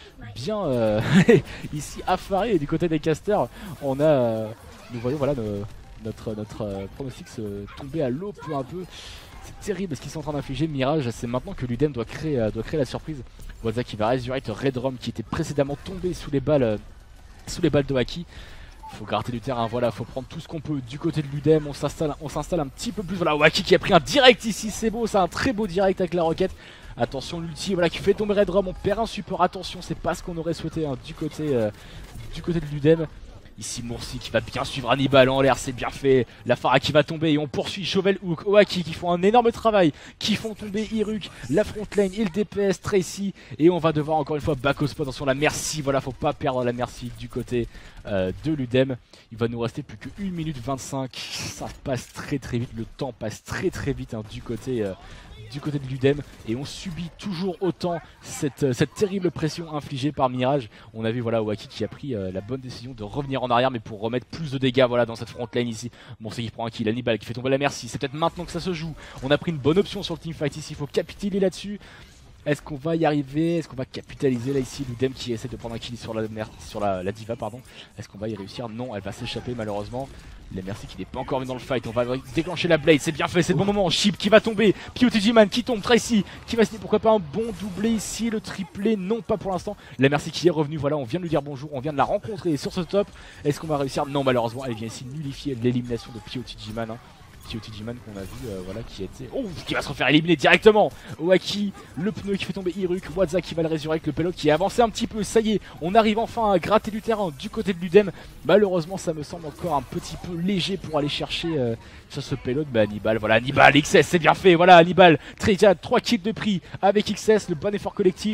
ici affarés. Et du côté des casters, nous voyons voilà, notre pronostic se tomber à l'eau peu à peu. C'est terrible ce qu'ils sont en train d'infliger. Mirage, c'est maintenant que l'UDEM doit créer la surprise. Wadza qui va résurrecter Redrum qui était précédemment tombé sous les balles de Haki. Faut gratter du terrain, voilà, faut prendre tout ce qu'on peut du côté de l'UDEM. On s'installe un petit peu plus. Voilà, Oaki qui a pris un direct ici, c'est beau, c'est un très beau direct avec la roquette. Attention l'ulti, voilà, qui fait tomber Redrum, on perd un support. Attention, c'est pas ce qu'on aurait souhaité hein, du côté de l'UDEM. Ici Moursi qui va bien suivre Hannibal en l'air, c'est bien fait. La Pharah qui va tomber et on poursuit Chauvel Hook, Oaki qui font un énorme travail, qui font tomber Hiruk, la front lane et le DPS Tracy. Et on va devoir encore une fois back au spot. Attention la Merci, voilà, faut pas perdre la Merci du côté de l'UDEM. Il va nous rester plus que 1 minute 25. Ça passe très très vite, le temps passe très très vite hein, du côté de l'UDEM et on subit toujours autant cette terrible pression infligée par Mirage. On a vu voilà Oaki qui a pris la bonne décision de revenir en arrière mais pour remettre plus de dégâts voilà dans cette front lane ici. Bon c'est qui prend un kill, Hannibal qui fait tomber la Merci, c'est peut-être maintenant que ça se joue. On a pris une bonne option sur le teamfight ici, il faut capitaliser là-dessus. Est-ce qu'on va y arriver? Est-ce qu'on va capitaliser là ici? L'UDEM qui essaie de prendre un kill sur la Diva pardon. Est-ce qu'on va y réussir? Non, elle va s'échapper malheureusement. La Merci qui n'est pas encore venue dans le fight. On va déclencher la Blade, c'est bien fait, c'est le bon moment. Chip qui va tomber, POTG-Man qui tombe, Tracy qui va signer pourquoi pas un bon doublé ici, le triplé, non pas pour l'instant. La Merci qui est revenue, voilà, on vient de lui dire bonjour, on vient de la rencontrer sur ce top. Est-ce qu'on va réussir? Non malheureusement, elle vient ici nullifier l'élimination de POTG-Man. Hein. POTG-Man qu'on a vu voilà qui était qui va se refaire éliminer directement. Oaki, le pneu qui fait tomber Hiruk, Wadza qui va le résurrecter, le pilote qui a avancé un petit peu, ça y est, on arrive enfin à gratter du terrain du côté de l'UDEM. Malheureusement ça me semble encore un petit peu léger pour aller chercher sur ce payload. Bah Hannibal, voilà Hannibal, XS c'est bien fait, voilà Hannibal, 3 kills de prix avec XS, le bon effort collectif.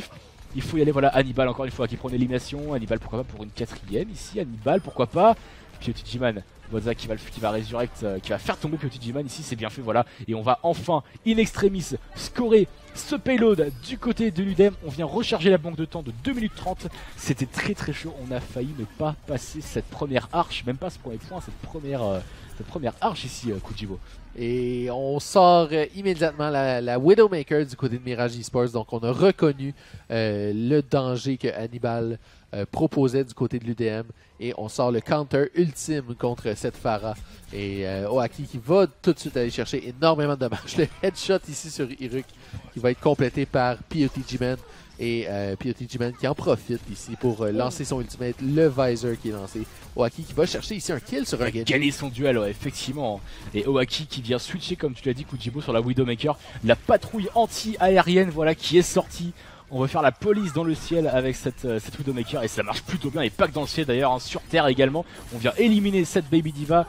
Il faut y aller, voilà, Hannibal encore une fois qui prend l'élimination. Hannibal pourquoi pas pour une 4ème ici. Hannibal pourquoi pas. Piotijiman, Boza qui va resurrect, qui va faire tomber Piotijiman ici, c'est bien fait, voilà. Et on va enfin, in extremis, scorer ce payload du côté de l'UDEM. On vient recharger la banque de temps de 2 minutes 30. C'était très chaud, on a failli ne pas passer cette première arche, même pas ce premier point, cette première arche ici, Kujibo. Et on sort immédiatement la Widowmaker du côté de Mirage Esports. Donc on a reconnu le danger que Hannibal proposait du côté de l'UDM. Et on sort le counter ultime contre cette Pharah. Et Oaki qui va tout de suite aller chercher énormément de dommages. Le headshot ici sur Iruk qui va être complété par POTG-Man. Et POTG-Man qui en profite ici pour lancer son ultimate, le visor qui est lancé. Oaki qui va chercher ici un kill sur un Genji. Gagner son duel, ouais, effectivement. Et Oaki qui vient switcher, comme tu l'as dit, Kujibo, sur la Widowmaker. La patrouille anti-aérienne, voilà, qui est sortie. On va faire la police dans le ciel avec cette Widowmaker et ça marche plutôt bien. Et pas que dans le ciel d'ailleurs, hein, sur terre également. On vient éliminer cette Baby Diva.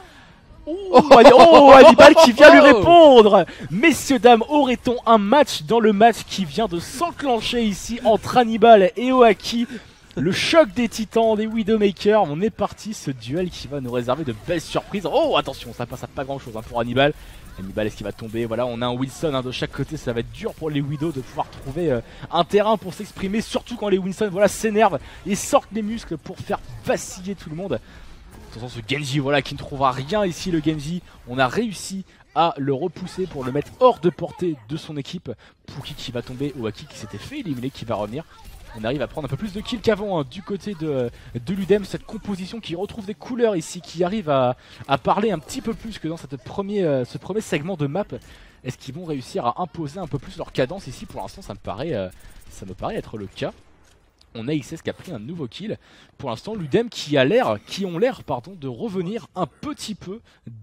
Oh, Hannibal qui vient lui répondre. Messieurs, dames, aurait-on un match dans le match qui vient de s'enclencher ici entre Hannibal et Oaki? Le choc des titans, des Widowmakers. On est parti, ce duel qui va nous réserver de belles surprises. Oh, attention, ça passe à pas grand chose hein, pour Hannibal. Hannibal, est-ce qu'il va tomber? Voilà, on a un Wilson hein, de chaque côté. Ça va être dur pour les Widow de pouvoir trouver un terrain pour s'exprimer. Surtout quand les Wilson voilà, s'énervent et sortent les muscles pour faire vaciller tout le monde. Attention, ce Genji voilà, qui ne trouvera rien ici. Le Genji, on a réussi à le repousser pour le mettre hors de portée de son équipe. Pookie qui va tomber, Oaki qui s'était fait éliminer qui va revenir. On arrive à prendre un peu plus de kills qu'avant hein, du côté de l'UDEM. Cette composition qui retrouve des couleurs ici, qui arrive à parler un petit peu plus que dans ce premier segment de map. Est-ce qu'ils vont réussir à imposer un peu plus leur cadence ici? Pour l'instant, ça me paraît être le cas. On a XS qui a pris un nouveau kill. Pour l'instant, l'UDEM qui ont l'air de revenir un petit peu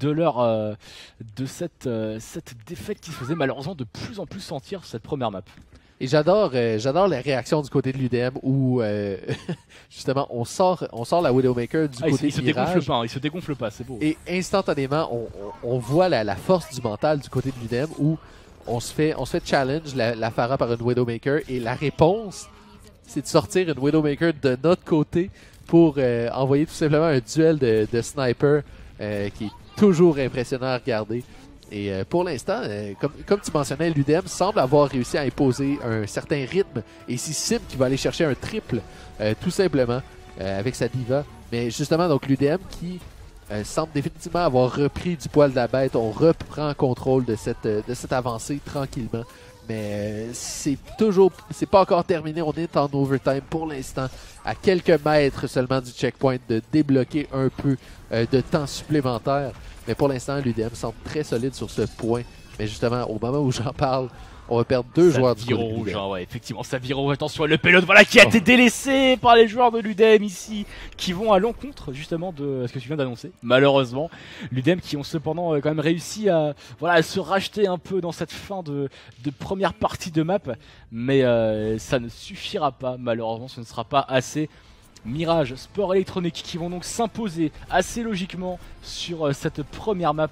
de cette défaite qui se faisait malheureusement de plus en plus sentir sur cette première map. Et j'adore les réactions du côté de l'UDM où justement on sort la Widowmaker du côté il de Mirage. Il se dégonfle pas, c'est beau. Et instantanément on voit la force du mental du côté de l'UDM où on se fait challenge la Pharah par une Widowmaker et la réponse c'est de sortir une Widowmaker de notre côté pour envoyer tout simplement un duel de sniper qui est toujours impressionnant à regarder. Et pour l'instant, comme tu mentionnais, l'UDM semble avoir réussi à imposer un certain rythme. Et c'est Sim qui va aller chercher un triple, tout simplement, avec sa diva. Mais justement, donc l'UDM qui semble définitivement avoir repris du poil de la bête. On reprend contrôle de cette avancée tranquillement. Mais c'est pas encore terminé. On est en overtime pour l'instant, à quelques mètres seulement du checkpoint, de débloquer un peu de temps supplémentaire. Mais pour l'instant, l'UDM semble très solide sur ce point. Mais justement, au moment où j'en parle, on va perdre deux joueurs du côté de rouge, l'UDM. hein, ouais, effectivement, ça vire rouge. Attention, le payload voilà, qui a été délaissé par les joueurs de l'UDM ici, qui vont à l'encontre justement de ce que tu viens d'annoncer. Malheureusement, l'UDM qui ont cependant quand même réussi à se racheter un peu dans cette fin de première partie de map. Mais ça ne suffira pas, malheureusement, ce ne sera pas assez. Mirage, Sport Électronique qui vont donc s'imposer assez logiquement sur cette première map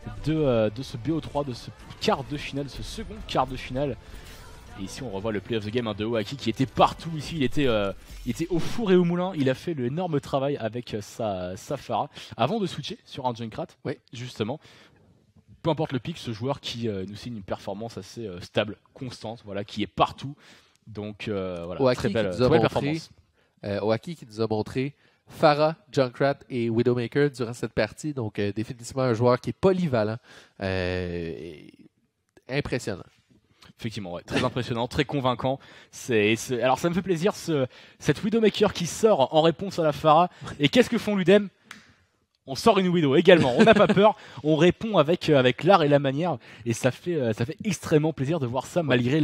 de ce BO3, de ce quart de finale, de ce second quart de finale. Et ici on revoit le play of the game de Oaki qui était partout ici, il était au four et au moulin, il a fait l'énorme travail avec sa Pharah avant de switcher sur un Junkrat, oui. Justement. Peu importe le pic, ce joueur qui nous signe une performance assez stable, constante, voilà, qui est partout. Donc voilà, Oaki très belle performance. Oaki qui nous a montré Pharah, Junkrat et Widowmaker durant cette partie. Donc, définitivement un joueur qui est polyvalent. Impressionnant. Effectivement, ouais, très impressionnant, très convaincant. Alors, ça me fait plaisir, cette Widowmaker qui sort en réponse à la Pharah. Et qu'est-ce que font l'UDEM? On sort une Widow également, on n'a pas peur, on répond avec l'art et la manière. Et ça fait extrêmement plaisir de voir ça malgré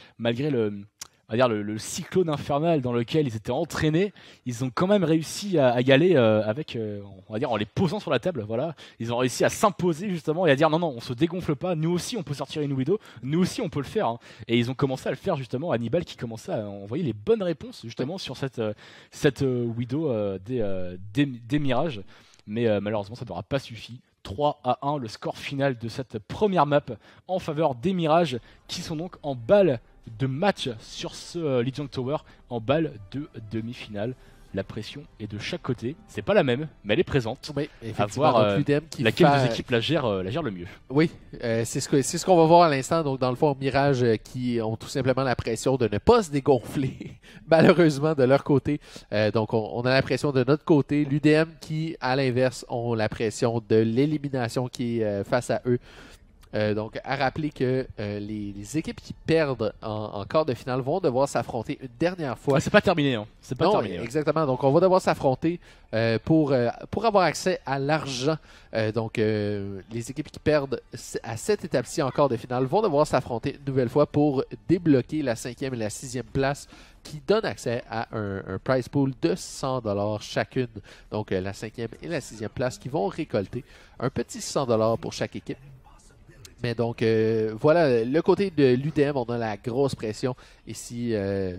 le cyclone infernal dans lequel ils étaient entraînés. Ils ont quand même réussi à y aller en les posant sur la table. Voilà. Ils ont réussi à s'imposer justement et à dire non, on se dégonfle pas, nous aussi on peut sortir une Widow, nous aussi on peut le faire. Hein. Et ils ont commencé à le faire justement, Hannibal qui commençait à envoyer les bonnes réponses justement sur cette Widow des Mirages. Mais malheureusement ça n'aura pas suffi. 3-1 le score final de cette première map en faveur des Mirages qui sont donc en balle de match sur ce Legion Tower, en balle de demi-finale. La pression est de chaque côté, c'est pas la même, mais elle est présente. Oui, À effectivement. voir Donc, l'UDM qui laquelle fait- des équipes la gère le mieux. Oui, c'est ce qu'on va voir à l'instant. Donc, dans le fond, Mirage qui ont tout simplement la pression de ne pas se dégonfler, malheureusement, de leur côté. Donc, on a la pression de notre côté. L'UDM qui, à l'inverse, ont la pression de l'élimination qui est face à eux. Donc, à rappeler que les équipes qui perdent en quart de finale vont devoir s'affronter une dernière fois. Ouais, c'est pas terminé, hein. C'est pas Non, terminé. Ouais. exactement. Donc, on va devoir s'affronter pour avoir accès à l'argent. Donc, les équipes qui perdent à cette étape-ci en quart de finale vont devoir s'affronter une nouvelle fois pour débloquer la 5e et la 6e place qui donne accès à un prize pool de 100$ chacune. Donc, la 5e et la 6e place qui vont récolter un petit 100$ pour chaque équipe. Mais donc, voilà, le côté de l'UDM, on a la grosse pression ici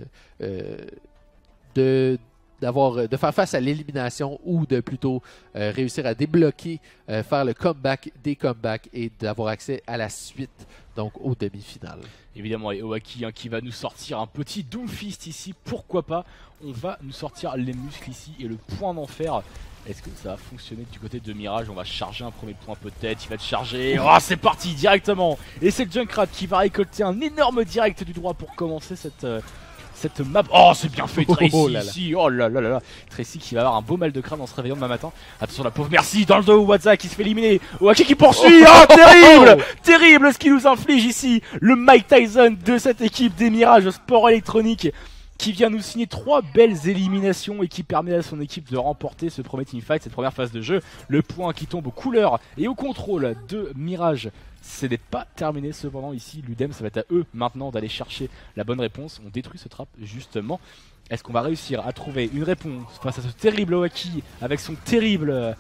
de faire face à l'élimination ou de plutôt réussir à débloquer, faire le comeback des comebacks et d'avoir accès à la suite, donc aux demi-finales. Évidemment, et Owaki qui va nous sortir un petit Doomfist ici, pourquoi pas. On va nous sortir les muscles ici et le point d'enfer. Est-ce que ça va fonctionner du côté de Mirage? On va charger un premier point peut-être, il va te charger. Oh, c'est parti directement. Et c'est Junkrat qui va récolter un énorme direct du droit pour commencer cette map. Oh, c'est bien fait Tracy ici. Oh là là là là. Tracy qui va avoir un beau mal de crâne en se réveillant demain matin. Attention la pauvre merci dans le dos. Wadza qui se fait éliminer. Owaki qui poursuit. Oh, terrible. Terrible ce qu'il nous inflige ici. Le Mike Tyson de cette équipe des Mirages Sport Électronique, qui vient nous signer 3 belles éliminations et qui permet à son équipe de remporter ce premier teamfight, cette première phase de jeu. Le point qui tombe aux couleurs et au contrôle de Mirage. Ce n'est pas terminé cependant ici. L'UDM, ça va être à eux maintenant d'aller chercher la bonne réponse. On détruit ce trap justement. Est-ce qu'on va réussir à trouver une réponse face à ce terrible Owaki avec son terrible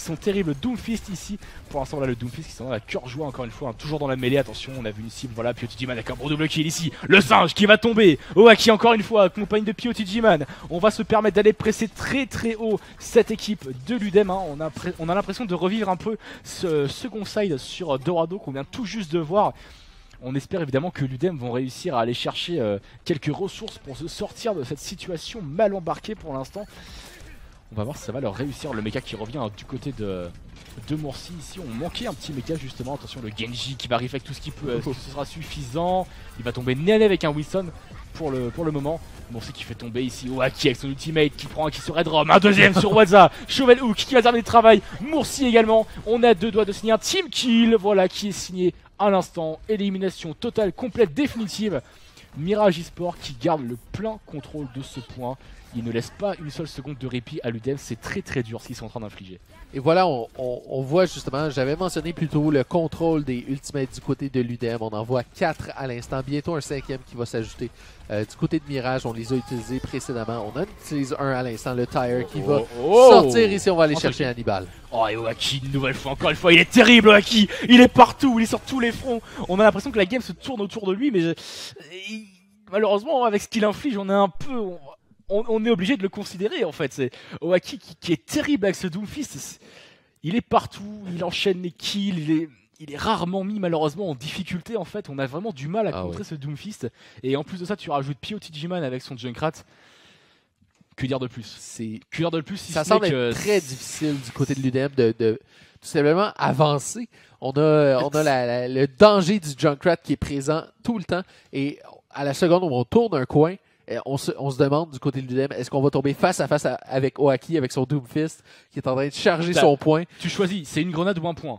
Doomfist ici? Pour l'instant, là, le Doomfist qui s'en va à cœur joie encore une fois, hein, toujours dans la mêlée. Attention, on a vu une cible, voilà, POTG Man avec un gros double kill ici. Le singe qui va tomber. Owaki encore une fois, accompagné de POTG Man. On va se permettre d'aller presser très très haut cette équipe de l'UDM. Hein. On a l'impression de revivre un peu ce second side sur Dorado qu'on vient tout juste de voir. On espère évidemment que l'UDM vont réussir à aller chercher quelques ressources pour se sortir de cette situation mal embarquée pour l'instant. On va voir si ça va leur réussir. Le mecha qui revient du côté de Moursi ici. On manquait un petit mecha justement. Attention le Genji qui va arriver avec tout ce qu'il peut. Est-ce que ce sera suffisant? Il va tomber nez à nez avec un Wilson pour le moment. Moursi qui fait tomber ici Owaki avec son ultimate qui prend un qui sur Redrom. Un deuxième sur Wadza. Shovel Hook qui va terminer le travail. Moursi également. On a 2 doigts de signer un team kill. Voilà qui est signé à l'instant. Élimination totale, complète, définitive. Mirage eSport qui garde le plein contrôle de ce point. Il ne laisse pas une seule seconde de répit à l'UDM. C'est très très dur ce qu'ils sont en train d'infliger. Et voilà, on voit justement, j'avais mentionné plus tôt le contrôle des ultimates du côté de l'UDM. On en voit 4 à l'instant, bientôt un 5e qui va s'ajouter. Du côté de Mirage, on les a utilisés précédemment. On en utilise un à l'instant, le Tire qui va sortir ici. On va aller chercher Hannibal. Oh, et Owaki, une nouvelle fois, encore une fois, il est terrible Owaki. Il est partout, il est sur tous les fronts. On a l'impression que la game se tourne autour de lui, mais malheureusement, avec ce qu'il inflige, on est un peu... On est obligé de le considérer en fait. C'est Owaki qui est terrible avec ce Doomfist. Il est partout, il enchaîne les kills, il est rarement mis malheureusement en difficulté en fait. On a vraiment du mal à contrer ce Doomfist. Et en plus de ça, tu rajoutes POTG Man avec son Junkrat. Que dire de plus? Que dire de plus si ça semble être très difficile du côté de l'UDM de tout simplement avancer. On a le danger du Junkrat qui est présent tout le temps. Et à la seconde où on tourne un coin, on se demande du côté de l'UDM, est-ce qu'on va tomber face à face avec Owaki avec son Doomfist qui est en train de charger son point. Tu choisis, c'est une grenade ou un point.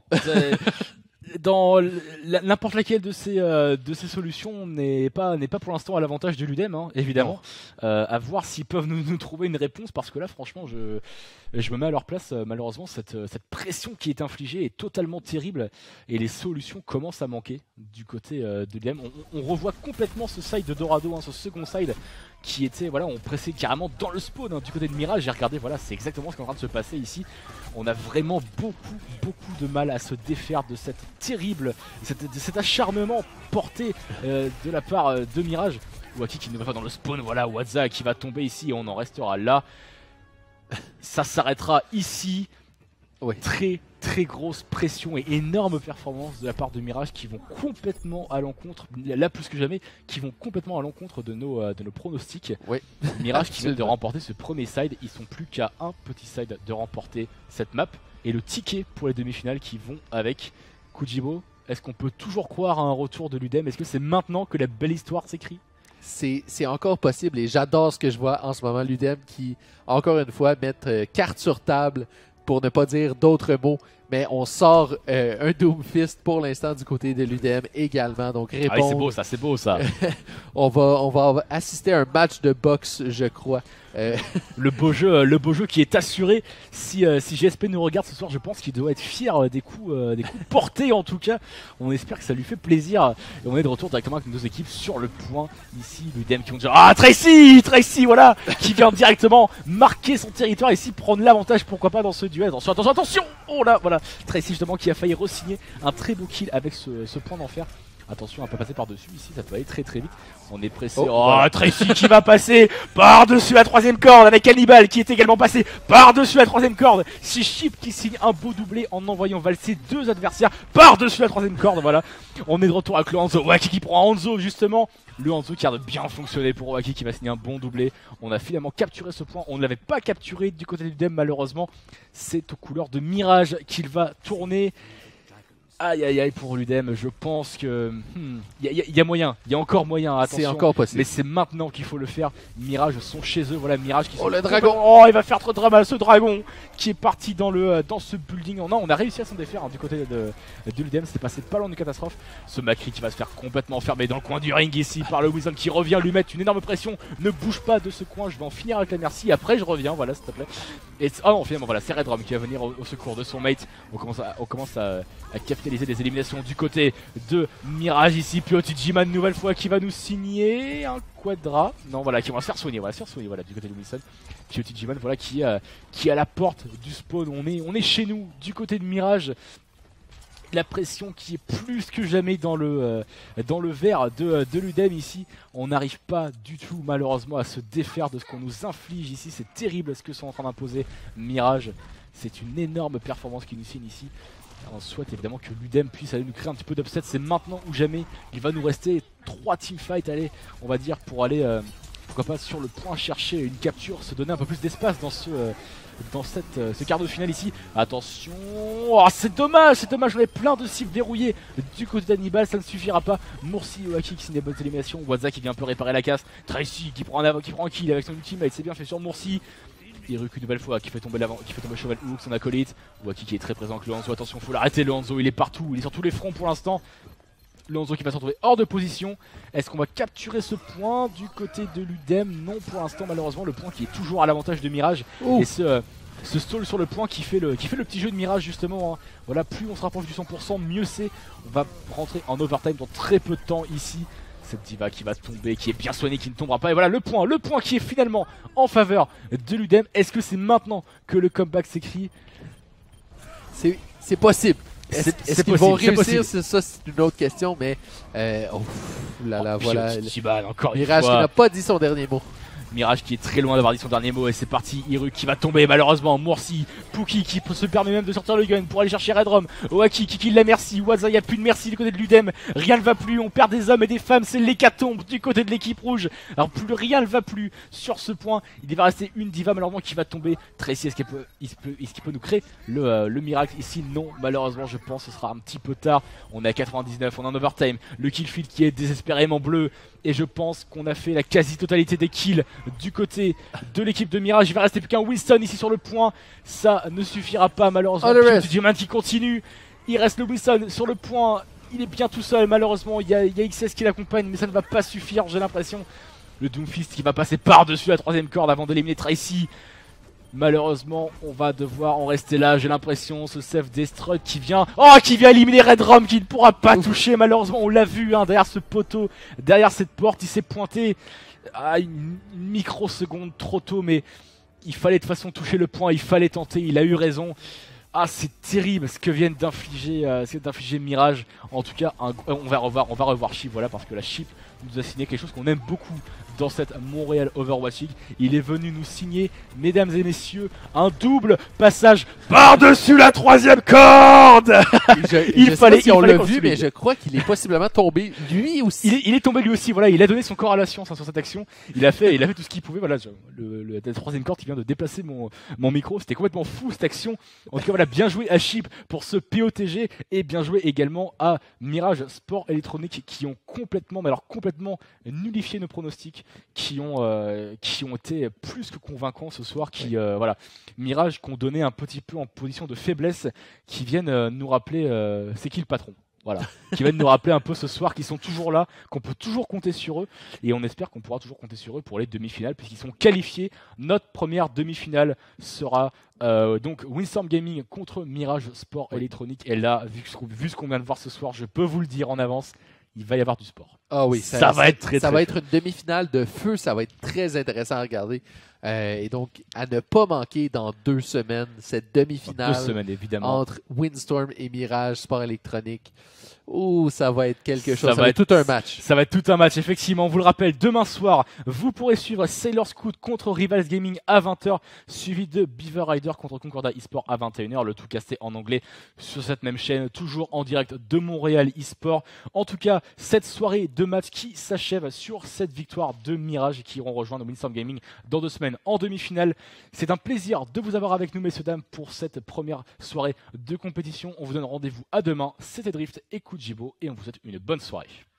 Dans n'importe laquelle de ces solutions n'est pas pour l'instant à l'avantage de l'UDM, hein, évidemment. À voir s'ils peuvent nous trouver une réponse, parce que là, franchement, je me mets à leur place. Malheureusement, cette pression qui est infligée est totalement terrible et les solutions commencent à manquer du côté de l'UDM. On revoit complètement ce side de Dorado, hein, ce second side qui était, voilà, on pressait carrément dans le spawn hein, du côté de Mirage. J'ai regardé, voilà, c'est exactement ce qui est en train de se passer ici. On a vraiment beaucoup de mal à se défaire de cette terrible, de cet acharnement porté de la part de Mirage. Owaki qui ne va pas dans le spawn, voilà, Wadza qui va tomber ici et on en restera là. Ça s'arrêtera ici. Ouais. Très très grosse pression et énorme performance de la part de Mirage qui vont complètement à l'encontre, là plus que jamais, qui vont complètement à l'encontre de nos pronostics. Oui. Mirage qui vient de remporter ce premier side, ils sont plus qu'à un petit side de remporter cette map et le ticket pour les demi-finales qui vont avec. Kujibo, est-ce qu'on peut toujours croire à un retour de l'UDEM? Est-ce que c'est maintenant que la belle histoire s'écrit? C'est encore possible et j'adore ce que je vois en ce moment. L'UDEM qui, encore une fois, mettent carte sur table pour ne pas dire d'autres mots. Mais on sort un Doomfist pour l'instant du côté de l'UDEM également. Donc Ah oui, répondre. c'est beau ça. On va assister à un match de boxe, je crois. Le beau jeu qui est assuré. Si GSP nous regarde ce soir, je pense qu'il doit être fier des coups portés en tout cas. On espère que ça lui fait plaisir. Et on est de retour directement avec nos deux équipes sur le point. Ici, l'UDEM qui vont dire ah Tracy, voilà, qui vient directement marquer son territoire ici, prendre l'avantage pourquoi pas dans ce duel. Attention. Oh là, voilà, Tracy justement qui a failli re-signer un très beau kill avec ce point d'enfer. Attention à pas passer par-dessus ici, ça peut aller très très vite. On est pressé. Voilà. Tracy qui va passer par-dessus la troisième corde avec Hannibal qui est également passé par-dessus la troisième corde. C'est Chip qui signe un beau doublé en envoyant valser deux adversaires par-dessus la troisième corde. Voilà. On est de retour avec le Hanzo. Waki qui prend Hanzo justement. Le Hanzo qui a de bien fonctionné pour Waki qui va signer un bon doublé. On a finalement capturé ce point. On ne l'avait pas capturé du côté du DEM malheureusement. C'est aux couleurs de Mirage qu'il va tourner. Aïe pour l'UDEM, je pense que y a moyen, il y a encore moyen, attention. C'est encore possible. Mais c'est maintenant qu'il faut le faire. Mirage sont chez eux, voilà Mirage qui sont... Oh le dragon. Oh il va faire trop de drama ce dragon qui est parti dans ce building. Non, on a réussi à s'en défaire hein, du côté de l'UDEM, c'est passé pas loin de catastrophe. Ce Macri qui va se faire complètement fermer dans le coin du ring ici par le Wizard qui revient lui mettre une énorme pression. Ne bouge pas de ce coin, je vais en finir avec la merci, après je reviens, voilà s'il te plaît. Et non finalement voilà c'est Redrum qui va venir au secours de son mate. On commence à capitaliser des éliminations du côté de Mirage ici. Piotijiman une nouvelle fois qui va nous signer un quadra. Non voilà qui va se faire soigner, voilà du côté de Wilson. Piotijiman voilà qui est à la porte du spawn. On est chez nous du côté de Mirage. La pression qui est plus que jamais dans le verre de l'UDEM ici. On n'arrive pas du tout malheureusement à se défaire de ce qu'on nous inflige ici. C'est terrible ce que sont en train d'imposer Mirage. C'est une énorme performance qui nous signe ici. On souhaite évidemment que l'UDEM puisse aller nous créer un petit peu d'upset. C'est maintenant ou jamais. Il va nous rester 3 teamfights, allez, on va dire, pour aller, pourquoi pas, sur le point chercher une capture, se donner un peu plus d'espace dans ce quart de finale ici. Attention, oh, c'est dommage, on avait plein de cibles verrouillées du côté d'Hannibal, ça ne suffira pas. Moursi et Waki qui signe des bonnes éliminations. Waza qui vient un peu réparer la casse. Tracy qui prend un kill avec son ultimate, c'est bien fait sur Moursi. Hiruk une nouvelle fois qui fait tomber Cheval Hook, son acolyte. Waki qui est très présent avec le Hanzo, attention, faut l'arrêter le Hanzo, il est partout, il est sur tous les fronts pour l'instant. Le Hanzo qui va se retrouver hors de position. Est-ce qu'on va capturer ce point du côté de l'UDEM? Non pour l'instant malheureusement, le point qui est toujours à l'avantage de Mirage. Et ce stall sur le point qui fait le petit jeu de Mirage justement hein. Voilà, plus on se rapproche du 100%, mieux c'est. On va rentrer en overtime dans très peu de temps ici. Cette diva qui va tomber, qui est bien soignée, qui ne tombera pas. Et voilà le point qui est finalement en faveur de l'UDEM. Est-ce que c'est maintenant que le comeback s'écrit? C'est possible. Est-ce qu'ils vont réussir? C'est ça, c'est une autre question. Mais voilà. Encore Mirage qui n'a pas dit son dernier mot. Mirage qui est très loin d'avoir dit son dernier mot et c'est parti. Hiruk qui va tomber malheureusement. Moursi, Pookie qui se permet même de sortir le gun pour aller chercher Redrum. Waki qui kill la merci. Waza, il n'y a plus de merci du côté de l'UDEM. Rien ne va plus. On perd des hommes et des femmes. C'est l'hécatombe du côté de l'équipe rouge. Alors plus rien ne va plus sur ce point. Il va rester une diva malheureusement qui va tomber. Tracy, est-ce qu'il peut nous créer le miracle ici? Non, malheureusement je pense que ce sera un petit peu tard. On est à 99, on est en overtime. Le kill feed qui est désespérément bleu. Et je pense qu'on a fait la quasi-totalité des kills du côté de l'équipe de Mirage. Il va rester plus qu'un Wilson ici sur le point. Ça ne suffira pas malheureusement. Diamond qui continue. Il reste le Wilson sur le point. Il est bien tout seul malheureusement. Il y a XS qui l'accompagne mais ça ne va pas suffire j'ai l'impression. Le Doomfist qui va passer par-dessus la troisième corde avant d'éliminer Tracy. Malheureusement, on va devoir en rester là, j'ai l'impression. Ce self-destruct qui vient éliminer Redrum, qui ne pourra pas toucher. Malheureusement, on l'a vu hein, derrière ce poteau, derrière cette porte, il s'est pointé à une microseconde trop tôt, mais il fallait de toute façon toucher le point, il fallait tenter, il a eu raison. Ah, c'est terrible ce que viennent d'infliger Mirage. En tout cas, on va revoir Chip, voilà, parce que la Chip nous a signé quelque chose qu'on aime beaucoup dans cette Montréal Overwatch League. Il est venu nous signer, mesdames et messieurs, un double passage par-dessus la 3e corde. Je sais pas si on l'a vu, mais je crois qu'il est possiblement tombé lui aussi. Il est tombé lui aussi, voilà, il a donné son corps à la science sur cette action. Il a fait tout ce qu'il pouvait, voilà. La 3e corde qui vient de déplacer mon micro, c'était complètement fou cette action. En tout cas, voilà, bien joué à Chip pour ce POTG et bien joué également à Mirage Sport Electronique qui ont complètement nullifié nos pronostics, qui ont été plus que convaincants ce soir, voilà, Mirage qu'on donnait un petit peu en position de faiblesse, qui viennent nous rappeler c'est qui le patron. Voilà, qui viennent nous rappeler un peu ce soir qu'ils sont toujours là, qu'on peut toujours compter sur eux, et on espère qu'on pourra toujours compter sur eux pour les demi-finales, puisqu'ils sont qualifiés. Notre première demi-finale sera donc Windstorm Gaming contre Mirage Sport Electronique. Et là, vu ce qu'on vient de voir ce soir, je peux vous le dire en avance, il va y avoir du sport. Ah oui, ça va être très, ça très va être une demi-finale de feu, ça va être très intéressant à regarder. Et donc, à ne pas manquer dans 2 semaines, cette demi-finale évidemment, entre Windstorm et Mirage Sport Électronique. Oh, ça va être quelque chose, ça va être tout un match. Ça va être tout un match, effectivement. On vous le rappelle, demain soir, vous pourrez suivre Sailor Scout contre Rivals Gaming à 20h, suivi de Beaver Rider contre Concordat eSport à 21h, le tout casté en anglais sur cette même chaîne, toujours en direct de Montréal eSport. En tout cas, cette soirée de match qui s'achève sur cette victoire de Mirage qui iront rejoindre Windstorm Gaming dans 2 semaines en demi-finale. C'est un plaisir de vous avoir avec nous, messieurs, dames, pour cette première soirée de compétition. On vous donne rendez-vous à demain. C'était Drift et Kujibo et on vous souhaite une bonne soirée.